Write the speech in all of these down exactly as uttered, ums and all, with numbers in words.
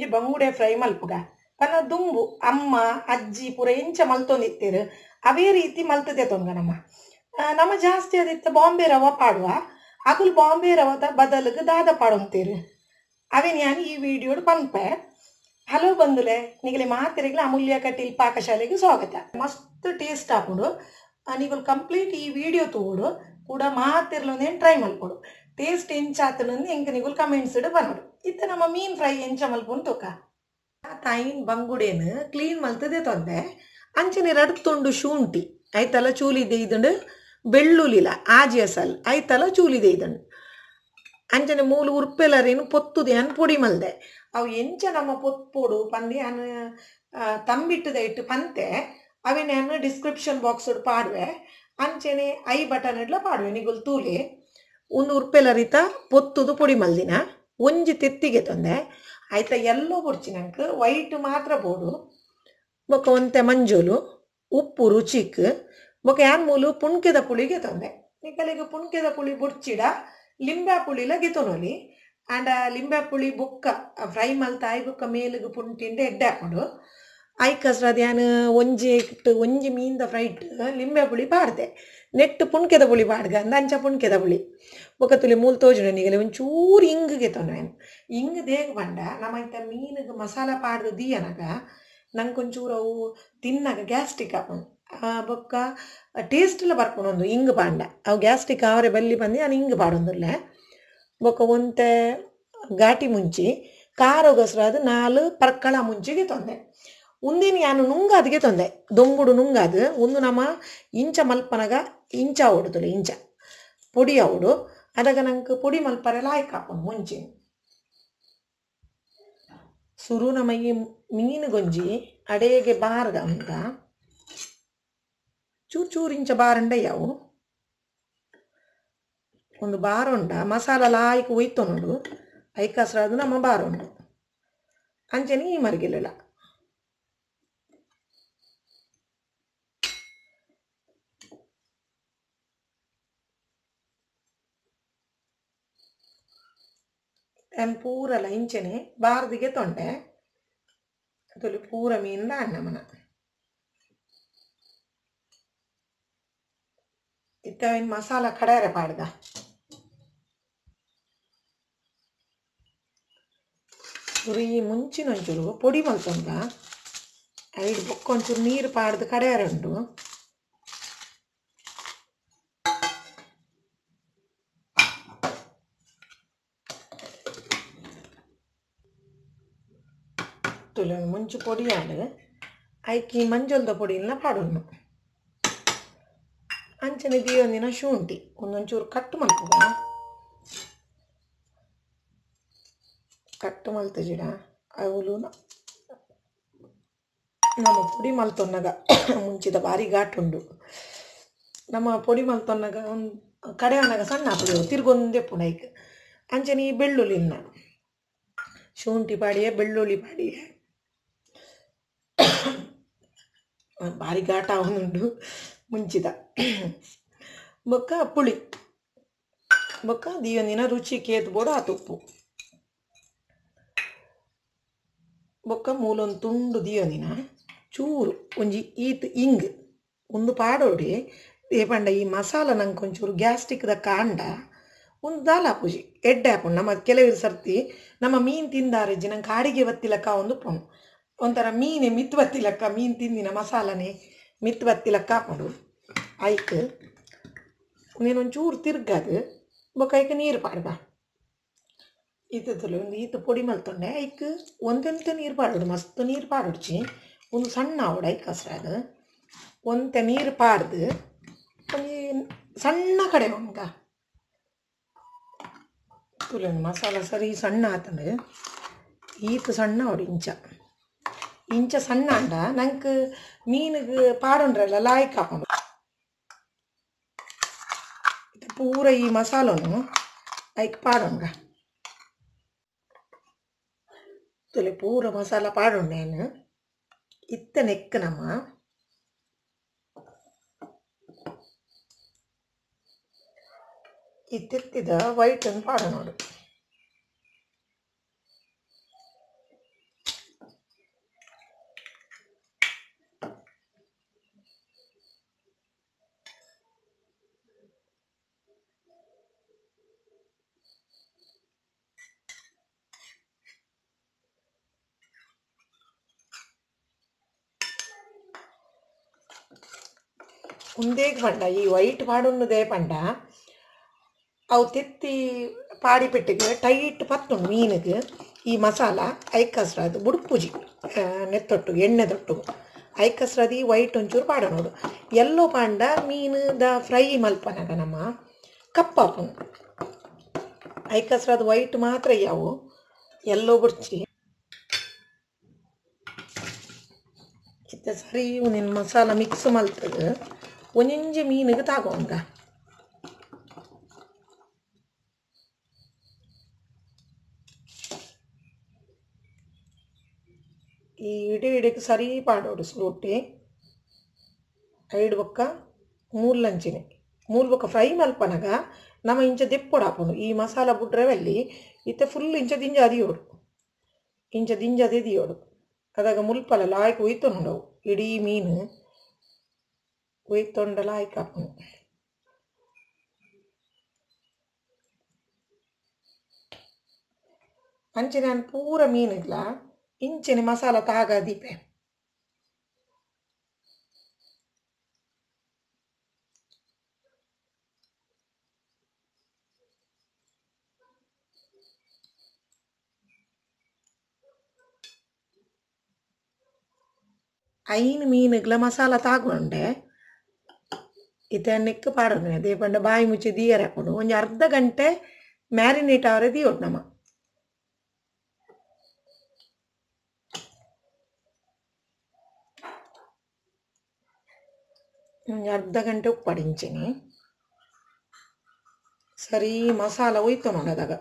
ಒಂಜಿ ಬಂಗುಡೆ ಫ್ರೈ ಮಲ್ಪುಗ ಪನ್ನ ದುಂಬು ಅಮ್ಮ ಅಜ್ಜಿ ಪೂರ ಎಂಚ ಮಲ್ತೊಂದಿತ್ತೇರು ಅವೇ ರೀತಿ ಮಲ್ತದೆ ತೊಂಗ ನಮ್ಮ ನಮ್ಮ ಜಾಸ್ತಿ ಅದಿತ್ತ ಬಾಂಬೆ ರವ ಪಾಡುವ ಅಕುಲ್ ಬಾಂಬೆ ರವದ ಬದಲಿಗೆ ದಾದ ಪಾಡೊಂತೇರು ಅವೇ ನಾನು ಈ ವಿಡಿಯೋ ಪನ್ಪೆ. ಹಲೋ ಬಂದುಲೆ ನಿಗಲಿ ಮಾತಿರಿಗ್ಲ ಅಮೂಲ್ಯ ಕಟೀಲ್ ಪಾಕಶಾಲೆಗೆ ಸ್ವಾಗತ. ಮಸ್ತ್ ಟೇಸ್ಟ್ ಹಾಕೊಂಡು ನಿಗಲು ಕಂಪ್ಲೀಟ್ ಈ ವಿಡಿಯೋ ತೋಡು ಕೂಡ ಮಾತಿರ್ಲೊಂದೇನು ಟ್ರೈ ಮಲ್ಪೊಡು ಟೇಸ್ಟ್ ಎಂಚಾತನಂದು ಎಂಕ ನಿಗಲು ಕಮೆಂಟ್ಸ್ ಇಡು ಬನ್ನೋಡು. ಇತ್ತ ನಮ್ಮ ಮೀನ್ ಫ್ರೈ ಎಂಚ ಮಲ್ಪೊಂದು ತೂಕ ತಾಯಿನ ಬಂಗುಡೇನು ಕ್ಲೀನ್ ಮಲ್ತದೆ ತೊಂದೆ ಅಂಚನೆ ರಡ್ತುಂಡು ಶುಂಠಿ ಐತಲ್ಲ ಚೂಲಿದೆ ಇದುಂಡು ಬೆಳ್ಳುಳ್ಳಿಲ ಆಜಿ ಅಸಲ್ ಐತಲ್ಲ ಚೂಲಿದೆ ಇದುಂಡು ಅಂಚನೆ ಮೂಲು ಉರ್ಪೆಲರೇನು ಪೊತ್ತುದೆ ಅನ್ ಪೊಡಿ ಮಲ್ದೆ ಅವು ಎಂಚ ನಮ್ಮ ಪೊತ್ಪೊಡು ಪಂದಿ ಅನ್ ತಂಬಿಟ್ಟದ ಇಟ್ಟು ಪಂತೆ ಅವೇ ನಾನು ಡಿಸ್ಕ್ರಿಪ್ಷನ್ ಬಾಕ್ಸ್ ಪಾಡುವೆ ಅಂಚನೆ ಐ ಬಟನ್ ಇಡ್ಲ ಪಾಡುವೆ ನಿಗುಲ್ ತೂಲೆ ಒಂದು ಉರ್ಪೆಲರಿತ ಪೊತ್ತುದು ಪೊಡಿ ಮಲ್ದಿನ ಒಂಜಿ ತೆತ್ತಿಗೆ ತೊಂದೆ ಆಯ್ತಾ ಎಲ್ಲೋ ಬುಡ್ಚಿ ನಂಗೆ ವೈಟ್ ಮಾತ್ರ ಬೋಡು ಬೊಕ್ಕ ಒಂತೆ ಮಂಜೂಲು ಉಪ್ಪು ರುಚಿಕ್ ಬೊಕ್ಕ ಯಾನ್ ಮೂಲು ಪುಣ್ಕೆದ ಪುಳಿಗೆ ತೊಂದೆ ನಿಕಲಿಗೆ ಪುಣ್ಕೆದ ಪುಳಿ ಬುಡ್ಚಿಡ ಲಿಂಬೆ ಪುಳಿಲ ಗಿತೊನೊಲಿ ಆ್ಯಂಡ್ ಲಿಂಬೆ ಪುಳಿ ಬೊಕ್ಕ ಫ್ರೈ ಮಲ್ತ ಆಯ್ ಬೊಕ್ಕ ಮೇಲಿಗೆ ಪುಂಟಿಂಡೆ ಎಡ್ಡೆ ಹಾಕೊಂಡು ಆಯ್ ಕಸ್ರದು ಯಾನು ಒಂಜಿ ಇಟ್ಟು ಒಂಜಿ ಮೀನ್ದ ಫ್ರೈಟ್ ಲಿಂಬೆ ಪುಳಿ ಪಾಡ್ದೆ ನೆಟ್ಟು ಪುಣ್ಕೆದ ಪುಳಿ ಪಾಡ್ಗ ಅಂದ ಅಂಚ ಪುಣ್ಕೆದ ಪುಳಿ ಬೊಕ್ಕ ತುಲಿ ಮೂಲು ತೋಜುಂಡು ನಿಗಲಿ ಒಂಚೂರು ಇಂಗಿಗೆ ತೊಂದು ಇಂಗು ದೇಗ ಬಂಡ ನಮ್ಮ ಇಂಥ ಮೀನಿಗೆ ಮಸಾಲ ಪಾಡ್ದು ದೀಯನಗ ನಂಗೆ ಒಂಚೂರು ಅವು ತಿನ್ನಾಗ ಗ್ಯಾಸ್ಟ್ರಿಕ್ ಹಾಕೊಂಡು ಬೊಕ್ಕ ಟೇಸ್ಟೆಲ್ಲ ಬರ್ಕೊಂಡೊಂದು ಇಂಗು ಪಾಂಡ ಅವು ಗ್ಯಾಸ್ಟ್ರಿಕ್ ಅವರೇ ಬಲ್ಲಿ ಬಂದು ನಾನು ಇಂಗು ಪಾಡೊಂದುಲ್ಲೆ ಬೊಕ್ಕ ಒಂತೆ ಘಾಟಿ ಮುಂಚಿ ಖಾರ ಗೊಸ್ರಾದು ನಾಲು ಪರ್ಕಳ ಮುಂಚಿಗೆ ತೊಂದೆ ಉಂದಿನ ಯಾನು ನುಂಗಾದಿಗೆ ತೊಂದೆ ದೊಂಬುಡು ನುಂಗಾದು ಒಂದು ನಮ್ಮ ಇಂಚ ಮಲ್ಪನಗ ಇಂಚ ಹೊಡುತ್ತಲೆ ಇಂಚ ಪೊಡಿ ಅವಡು ಅದಾಗ ನಂಗೆ ಪೊಡಿ ಮಲ್ಪರೆ ಲಾಯ್ಕ್ ಹಾಕೊಂಡು ಮುಂಚೆ ಸುರು ನಮ್ಮ ಈ ಮೀನು ಗೊಂಜಿ ಅಡೆಗೆ ಬಾರ್ದ ಅಂತ ಚೂರು ಚೂರು ಇಂಚ ಬಾರಂಡ ಯಾವು ಒಂದು ಬಾರೊಂಡ ಮಸಾಲ ಲಾಯ್ಕ್ ಒಯ್ತು ನೋಡು ಐಕಸ್ರಾದು ನಮ್ಮ ಬಾರೊಂಡು ಅಂಚನೆ ಈ ಮರಿಗೆಲ್ಲ ನಾನು ಪೂರಲ್ಲ ಇಂಚನೆ ಬಾರ್ದಿಗೆ ತೊಂಡೆ ಅದಲ್ಲಿ ಪೂರ ಮೀನಿಂದ ಅಣ್ಣಮನ ಇತ್ತವೇನು ಮಸಾಲ ಕಡಾರೆ ಪಾಡ್ದ ಸುರಿ ಮುಂಚಿನ ಒಂಚೂರು ಪೊಡಿ ಮಲ್ತೊಂದ ಐದು ಬೊಕ್ಕ ಒಂಚೂರು ನೀರು ಪಾಡ್ದು ಕಡಾರೆ ಉಂಡು ತುಳು ಮುಂಚು ಪೊಡಿ ಆಡು ಐಕಿ ಮಂಜಲ್ದ ಪೊಡಿನ ಪಾಡೋನು ಅಂಚನೆ ದಿಯೊಂದಿನ ಶುಂಠಿ ಒಂದೊಂಚೂರು ಕಟ್ಟು ಮಲ್ಪುಗ ಕಟ್ಟು ಮಲ್ತ ಜಿಡ ಅವಳು ನಮ್ಮ ಪೊಡಿ ಮಲ್ತೊನ್ನಗ ಮುಂಚಿದ ಭಾರಿ ಘಾಟುಂಡು ನಮ್ಮ ಪೊಡಿ ಮಲ್ತೊನ್ನಗ ಒಂದು ಕಡೆ ಅನ್ನಗ ಸಣ್ಣ ಹಾಪುದು ತಿರ್ಗೊಂದೆ ಪುನೈಕ್ ಅಂಚನೆ ಈ ಬೆಳ್ಳುಳ್ಳಿನ ಶುಂಠಿ ಪಾಡಿಯ ಬೆಳ್ಳುಳ್ಳಿ ಪಾಡಿಯ ಭಾರಿ ಘಾಟ ಅವನುಂಡು ಮುಂಚಿದ ಬೊಕ್ಕ ಪುಳಿ ಬೊಕ್ಕ ದಿಯೊಂದಿನ ರುಚಿ ಕೇತ್ಬೋಡು ಆ ತುಪ್ಪು ಬೊಕ್ಕ ಮೂಲೊಂದು ತುಂಡು ದಿಯೊಂದಿನ ಚೂರು ಒಂಜಿ ಈತ್ ಇಂಗ್ ಒಂದು ಪಾಡೋಡಿ ಏಪಂಡ ಈ ಮಸಾಲ ನಂಗೆ ಒಂಚೂರು ಗ್ಯಾಸ್ಟ್ರಿಕ್ದ ಕಾಂಡ ಒಂದು ದಾಲ್ ಹಾಪುಜಿ ಎಡ್ಡೆ ಹಾಕೊಂಡು ನಮ್ಮ ಕೆಲವರು ಸರ್ತಿ ನಮ್ಮ ಮೀನು ತಿಂದಾರಜ್ಜಿ ನಂಗೆ ಕಾಡಿಗೆ ಬತ್ತಿಲಕ್ಕ ಒಂದು ಪೊಣು ಒಂಥರ ಮೀನೆ ಮಿತ್ ಬತ್ತಿಲಕ್ಕ ಮೀನು ತಿಂದಿನ ಮಸಾಲನೆ ಮಿತ್ ಬತ್ತಿಲಕ್ಕ ಹಾಕೊಂಡು ಆಯ್ತು ನೀನೊಂಚೂರು ತಿರ್ಗದು ಬೊಕ್ಕ ಐಕ ನೀರು ಪಾಡ್ದ ಇತ್ತಲು ಒಂದು ಈತ ಪೊಡಿ ಮಲ್ತೊಂಡೆ ಐಕ್ ಒಂದೆಂತ ನೀರು ಪಾಡೋಡು ಮಸ್ತ್ ನೀರು ಪಾಡೋಡ್ಚಿ ಒಂದು ಸಣ್ಣ ಅವಡು ಐಕ್ ಹಸ್ರಾದು ಒಂತೆ ನೀರು ಪಾಡ್ದು ಒಂದು ಸಣ್ಣ ಕಡೆ ಉಂಗ ತುಳು ಮಸಾಲ ಸರಿ ಸಣ್ಣ ಆತಂದು ಈತ ಸಣ್ಣ ಅವಡು ಇಂಚ ಇಂಚ ಸಣ್ಣ ಅಂಡ ನಂಗೆ ಮೀನಿಗೆ ಪಾಡೊಂಡ್ರಲ್ಲ ಲಾಯ್ಕ್ ಹಾಕೊಂಡು ಪೂರ ಈ ಮಸಾಲನು ಐಕ್ ಪಾಡೊಂಗ ತುಲೆ ಪೂರ ಮಸಾಲ ಪಾಡೊಂಡೇನು ಇತ್ತ ನೆಕ್ ನಮ್ಮ ಇತ್ತಿತ್ತಿದ ವೈಟ್ ಅನ್ನು ಪಾಡ ನೋಡು ಉಂದೇಗ್ ಪಂಡ ಈ ವೈಟ್ ಪಾಡುನ್ನದೇ ಪಂಡ ಅವು ತೆತ್ತಿ ಪಾಡಿ ಪೆಟ್ಟಿಗೆ ಟೈಟ್ ಪತ್ತುಂಡು ಮೀನಿಗೆ ಈ ಮಸಾಲ ಐಕಸ್ರದು ಬುಡುಪುಜಿ ನೆತ್ತೊಟ್ಟು ಎಣ್ಣೆ ತೊಟ್ಟು ಐಕಸ್ರದು ಈ ವೈಟ್ ಒಂಚೂರು ಪಾಡ ನೋಡು ಎಲ್ಲೋ ಪಾಂಡ ಮೀನುದ ಫ್ರೈ ಮಲ್ಪನಾಗ ನಮ್ಮ ಕಪ್ಪಾಪು ಐಕಸ್ರದು ವೈಟ್ ಮಾತ್ರ ಯಾವು ಎಲ್ಲೋ ಬುಡ್ಚಿ ಇತ್ತ ಸರಿ ನಿನ್ನ ಮಸಾಲ ಮಿಕ್ಸ್ ಮಲ್ತದ ಒಂಜಿ ಮೀನಿಗೆ ತಾಗೋಂಗ ಈ ಇಡಿ ಇಡಿಗೆ ಸರಿ ಪಾಡೋಡು ಸ್ಲೋಟಿ ಐಡು ಬೊಕ್ಕ ಮೂರು ಲಂಚಿನಿ ಮೂರು ಬೊಕ್ಕ ಫ್ರೈ ಮಲ್ಪನಾಗ ನಮ್ಮ ಇಂಚ ದೆಪ್ಪೊಡು ಹಾಕೋಡು ಈ ಮಸಾಲ ಬುಡ್ರವೆಲ್ಲಿ ಇತ್ತೆ ಫುಲ್ ಇಂಚ ದಿಂಜ ಅದಿಯೋಡು ಇಂಚ ದಿಂಜ ಅದಿಯೋಡು ಅದಾಗ ಮುಲ್ಪಲ್ಲ ಲಾಯ್ಕ್ ಒಯ್ತೊಂಡವು ಇಡೀ ಮೀನು ಒಯ್ತೊಂಡ ಲಾಯ್ಕ್ ಹಾಕೋಣ ಅಂಚೆ ನಾನು ಪೂರ ಮೀನಿಗ್ಲ ಇಂಚೆನೆ ಮಸಾಲ ತಾಗ ದೀಪೆ ಐನು ಮೀನುಗ್ಲ ಮಸಾಲ ತಾಗೊಂಡೆ ಇತ್ತೆ ನೆಕ್ ಪಾಡೋಣ ಅದೇ ಪಂಡ ಬಾಯಿ ಮುಚ್ಚಿ ದೀಯರ್ ಹಾಕೊಂಡು ಒಂದು ಅರ್ಧ ಗಂಟೆ ಮ್ಯಾರಿನೇಟ್ ಅವರೇ ದಿಯೋಡು ನಮ್ಮ ಒಂದು ಅರ್ಧ ಗಂಟೆ ಉಪ್ಪಡಿಂಚಿನಿ ಸರಿ ಮಸಾಲ ಹೋಯ್ತು ನೋಡದಾಗ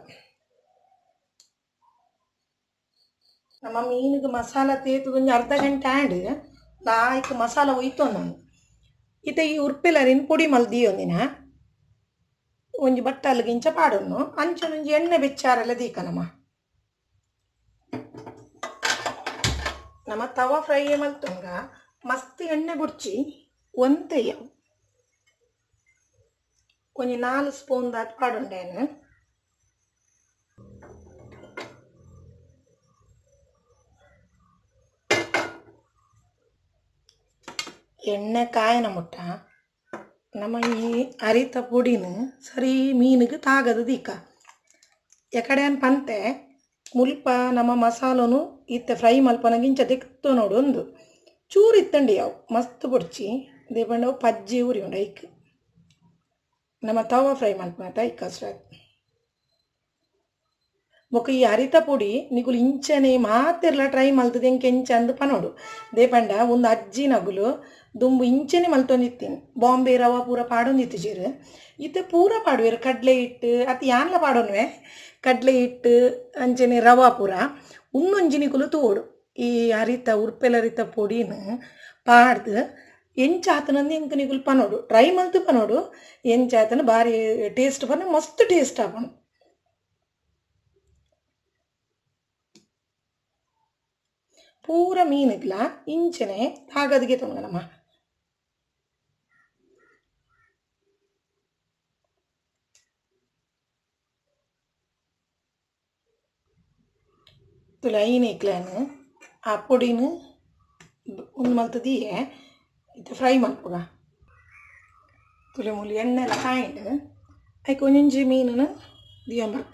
ನಮ್ಮ ಮೀನಿಗೆ ಮಸಾಲ ತೇತು ಒಂದು ಅರ್ಧ ಗಂಟೆ ಆಂಡ್ ಲಾಯ್ಕ್ ಮಸಾಲ ಹೋಯ್ತು ನಾನು ಇತ್ತೆ ಈ ಉರ್ಪೆಲರಿನ ಪುಡಿ ಮಲ್ದಿ ಒಂದಿನ ಒಂಜಿ ಬಟ್ಟಲ್ಗಿಂಚ ಪಾಡೋನು ಅಂಚನೊಂಜಿ ಎಣ್ಣೆ ಬೆಚ್ಚಾರೆಲ್ಲ ದೀಕ ನಮ್ಮ ನಮ್ಮ ತವ ಫ್ರೈ ಮಲ್ತಂಗ ಮಸ್ತ್ ಎಣ್ಣೆ ಬುಡ್ಚಿ ಒಂತೆಯ ಒಂಜಿ ನಾಲ್ಕು ಸ್ಪೂನ್ ದಾಟ್ ಪಾಡುಂಡೇನು ಎಣ್ಣೆ ಕಾಯನ ಮುಟ್ಟ ನಮ್ಮ ಈ ಅರಿತ ಪುಡಿನ ಸರಿ ಮೀನಿಗೆ ತಾಗದು ದೀಕ ಎಕಡೆ ಅನ್ ಪಂತೆ ಮುಲ್ಪ ನಮ್ಮ ಮಸಾಲನು ಇತ್ತೆ ಫ್ರೈ ಮಲ್ಪನಗಿಂಚ ತೆಕ್ತು ನೋಡು ಒಂದು ಚೂರು ಇತ್ತಂಡಿ ಅವು ಮಸ್ತ್ ಬುಡ್ಚಿ ದೇಪಂಡವು ಪಜ್ಜಿ ಉರಿ ಉಂಡು ಐಕ್ ನಮ್ಮ ತವ ಫ್ರೈ ಮಲ್ಪನ ಐಕ್ ಅಸ್ರ ಬೊಕ್ಕ ಈ ಅರಿತ ಪುಡಿ ನಿಗುಲು ಇಂಚನೆ ಮಾತಿರ್ಲ ಟ್ರೈ ಮಲ್ತದೆ ಎಂಕೆ ಎಂಚ ಅಂದು ಪನೋಡು ದೇಪಂಡ ಒಂದು ಅಜ್ಜಿ ನಗುಲು ದುಂಬು ಇಂಚನೆ ಮಲ್ತೊಂದಿತ್ತೀನಿ ಬಾಂಬೆ ರವ ಪೂರ ಪಾಡೊಂದಿತ್ತು ಜೀರು ಇತ್ತೆ ಪೂರ ಪಾಡುವೆರು ಕಡಲೆ ಹಿಟ್ಟು ಅತಿ ಯಾನ್ಲ ಪಾಡೋನ್ವೆ ಕಡಲೆ ಹಿಟ್ಟು ಅಂಚನೆ ರವ ಪೂರ ಉನ್ನೊಂಜಿ ನಿಗುಲು ತೋಡು ಈ ಅರಿತ ಉರ್ಪೆಲರಿತ ಪೊಡಿನ ಪಾಡ್ದು ಎಂಚಾತನಂದು ಎಂಕ ನಿಗುಲು ಪನೋಡು ಟ್ರೈ ಮಲ್ತು ಪನೋಡು ಎಂಚಾತನ ಭಾರಿ ಟೇಸ್ಟ್ ಪನ ಮಸ್ತ್ ಟೇಸ್ಟ್ ಆಪನು ಪೂರ ಮೀನಿಗ್ಲ ಇಂಚನೆ ತಾಗದಿಗೆ ತೊಂಗ ನಮ್ಮ ತುಲ ಐನೇಕ್ಲೇನು ಆ ಪೊಡಿನ ಒಂದು ಮಲ್ತದಿಯೇ ಇದು ಫ್ರೈ ಮಲ್ಪುಗ ತುಲೆ ಮುಲಿ ಎಣ್ಣೆ ಎಲ್ಲ ಕಾಯಿಂಡು ಅದಕ್ಕೆ ಒಂಜೊಂಜಿ ಮೀನನ್ನು ದಿಯಂಬರ್ಕ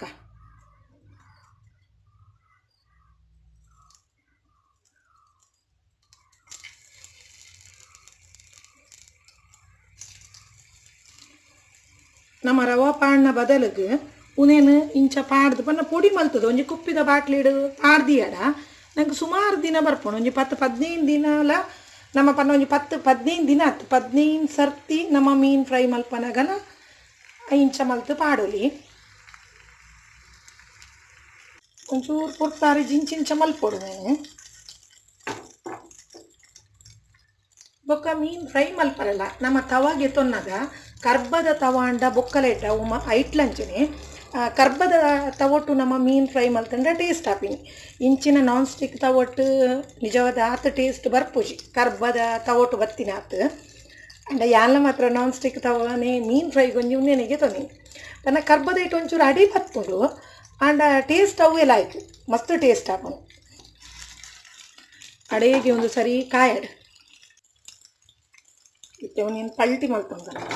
ನಮ್ಮ ರವಾ ಪಾಡ್ನ ಬದಲಿಗೆ ಉನೇನು ಇಂಚ ಪಾಡ್ದು ಪನ್ನ ಪೊಡಿ ಮಲ್ತದ ಒಂಜಿ ಕುಪ್ಪಿದ ಬಾಟ್ಲಿಡು ಪಾಡ್ದಿಯಡ ನಂಗೆ ಸುಮಾರು ದಿನ ಬರ್ಪೋಣ ಒಂಜಿ ಪತ್ತು ಹದಿನೈದು ದಿನ ಅಲ್ಲ ನಮ್ಮ ಪನ್ನ ಒಂಜಿ ಪತ್ತು ಹದಿನೈದು ದಿನ ಆಯ್ತು ಹದಿನೈದು ಸರ್ತಿ ನಮ್ಮ ಮೀನು ಫ್ರೈ ಮಲ್ಪನಾಗನ ಇಂಚ ಮಲ್ತು ಪಾಡೋಲಿ ಒಂಚೂರು ಪುರ್ತಾರೆ ಜಿಂಚಿಂಚ ಮಲ್ಪೊಡು ನಾನು ಬೊಕ್ಕ ಮೀನು ಫ್ರೈ ಮಲ್ಪರಲ್ಲ ನಮ್ಮ ತವಾಗೆ ತೊನ್ನಾಗ ಕರ್ಬದ ತವಾಂಡ ಬೊಕ್ಕಲೇಟ ಉಮ ಐಟ್ಲಂಚನೆ ಕರ್ಬದ ತವೊಟ್ಟು ನಮ್ಮ ಮೀನು ಫ್ರೈ ಮಲ್ತಂಡ ಟೇಸ್ಟ್ ಆಪಿನಿ ಇಂಚಿನ ನಾನ್ ಸ್ಟಿಕ್ ತವೊಟ್ಟು ನಿಜವಾದ ಆತ ಟೇಸ್ಟ್ ಬರ್ಪುಜಿ ಕರ್ಬದ ತವೊಟ್ಟು ಬತ್ತಿನ ಆತು ಅಂಡ ಯಾಲ ಮಾತ್ರ ನಾನ್ ಸ್ಟಿಕ್ ತವನೇ ಮೀನು ಫ್ರೈ ಗೊಂಜಿ ಉನ್ನೆನೆಗೆ ತೊಂದಿ ತನ್ನ ಕರ್ಬದ ಇಟ್ಟು ಒಂಚೂರು ಅಡಿ ಬತ್ಕೊಂಡು ಅಂಡ ಟೇಸ್ಟ್ ಅವು ಎಲ್ಲ ಆಯ್ತು ಮಸ್ತ್ ಟೇಸ್ಟ್ ಆಪನು ಅಡಿಗೆ ಒಂದು ಸರಿ ಕಾಯಡ್ ಇತ್ತೆ ನೀನು ಪಲ್ಟಿ ಮಲ್ತೊಂದಲ್ಲ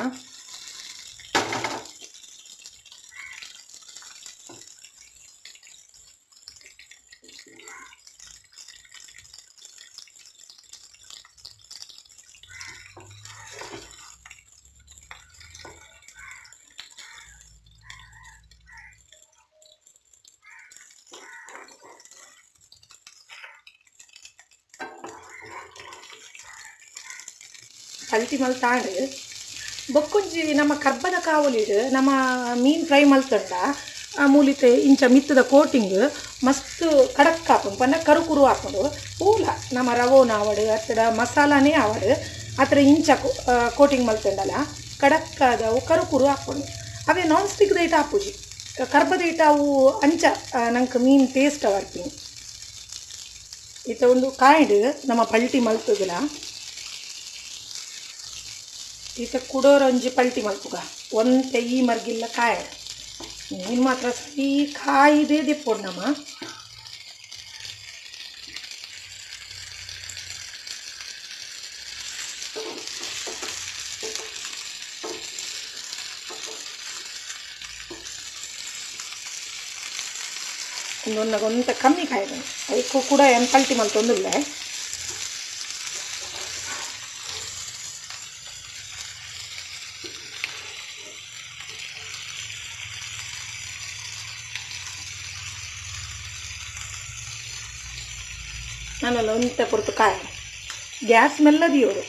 ಪಲ್ಟಿ ಮಲ್ತಾಂಡು ಬೊಕ್ಕೊಂಜಿ ನಮ್ಮ ಕರ್ಬದ ಕಾವಲಿಡು ನಮ್ಮ ಮೀನು ಫ್ರೈ ಮಲ್ತಂಡ ಮೂಲಿತೆ ಇಂಚ ಮಿತ್ತದ ಕೋಟಿಂಗ್ ಮಸ್ತ್ ಕಡಕ್ ಹಾಕೊಂಡು ಪನ್ನ ಕರುಕುರು ಹಾಕೊಂಡು ಪೂಲ ನಮ್ಮ ರವೋನ ಆವಡು ಅತ್ತಡ ಮಸಾಲಾನೇ ಆವಡು ಆ ಥರ ಇಂಚ ಕೋಟಿಂಗ್ ಮಲ್ತಂಡಲ್ಲ ಕಡಕ್ಕಾದವು ಕರುಕುರು ಹಾಕೊಂಡು ಅವೇ ನಾನ್ ಸ್ಟಿಕ್ ದೈಟ ಹಾಪುಜಿ ಕರ್ಬದ ಐಟ ಅವು ಅಂಚ ನಂಗೆ ಮೀನು ಟೇಸ್ಟ್ ಬರ್ತೀನಿ ಈತ ಒಂದು ಕಾಯ್ಡು ನಮ್ಮ ಪಲ್ಟಿ ಮಲ್ತದಲ್ಲ ಈತ ಕುಡೋರು ಒಂಜಿ ಪಲ್ಟಿ ಮಲ್ಪುಗ ಒಂತೆ ಈ ಮರ್ಗಿಲ್ಲ ಕಾಯ ನೀನು ಮಾತ್ರ ಈ ಕಾಯಿದೆ ದೆಪ್ಪೊಡು ನಮ್ಮ ಒಂದೊಂದಾಗ ಒಂತ ಕಮ್ಮಿ ಕಾಯ್ದು ಅದಕ್ಕೂ ಕೂಡ ಏನು ಪಲ್ಟಿ ಮಲ್ತೊಂದಿಲ್ಲ ನಾನೆಲ್ಲ ಒಂತ ಪುರತು ಕಾಯ ಗ್ಯಾಸ್ ಮೆಲ್ಲದಿಯೋರು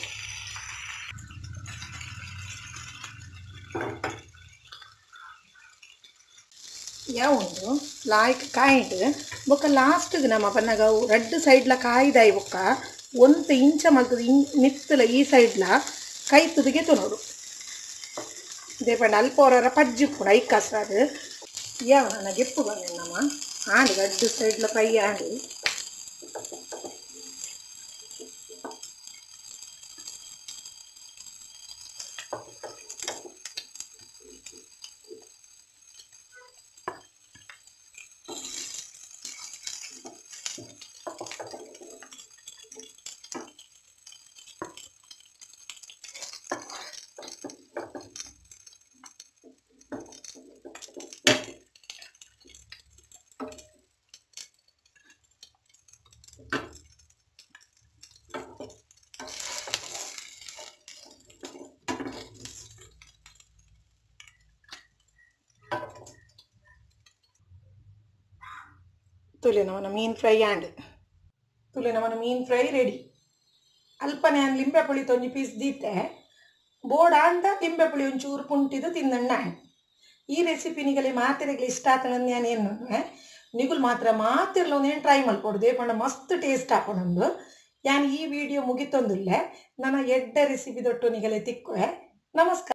ಯಾವೊಂದು ಲಾಯ್ಕ್ ಕಾಯಿಡ್ ಬೊಕ್ಕ ಲಾಸ್ಟ್ಗೆ ನಮ್ಮ ಪನ್ನಗ ರೆಡ್ ಸೈಡ್ಲ ಕಾಯ್ದಾಯಿ ಬೊಕ್ಕ ಒಂತ ಇಂಚ ಮಲ್ತದ ಇನ್ ಮಿತ್ತಲ ಈ ಸೈಡ್ಲ ಕೈತದಿಗೆ ತೊನೋಡು ಇದೇ ಪಂಡ ಅಲ್ಪ ಅವರ ಪಜ್ಜಿ ಕೂಡ ಐಕಾಸ್ರಾದು ಯಾವ ನನ್ನ ಗೆಪ್ಪು ಬಂದೆ ನಮ್ಮ ಆಂಡು ರೆಡ್ ಸೈಡ್ಲ ಫ್ರೈ ಆಂಡು ತುಲೆ ನಮ್ಮನ ಮೀನು ಫ್ರೈ ಆಂಡ್ ತುಲೆ ನಮ್ಮನ ಮೀನು ಫ್ರೈ ರೆಡಿ ಅಲ್ಪನೆ ನಾನು ಲಿಂಬೆ ಪುಳಿ ತೊಂಜಿ ಪೀಸ್ ದೀತೆ ಬೋರ್ಡ್ ಆಂಡ ಲಿಂಬೆ ಪುಳಿ ಒಂಚೂರು ಪುಂಟಿದು ತಿಂದಣ್ಣ ಈ ರೆಸಿಪಿ ನಿಗಲೆ ಮಾತೆರೆಗ್ಲಿ ಇಷ್ಟ ಆತನ ನಾನು ಏನು ನಿಗುಲ್ ಮಾತ್ರ ಮಾತಿರ್ಲ ಒಂದೇನು ಟ್ರೈ ಮಲ್ಪೊಡ್ದು ಪಂಡ ಮಸ್ತ್ ಟೇಸ್ಟ್ ಹಾಕೊಂಡೊಂದು ಯಾನ್ ಈ ವಿಡಿಯೋ ಮುಗಿತೊಂದುಲ್ಲೆ ನನ್ನ ಎಡ್ಡ ರೆಸಿಪಿ ದೊಟ್ಟು ನಿಗಲೆ ತಿಕ್ಕುವೆ ನಮಸ್ಕಾರ.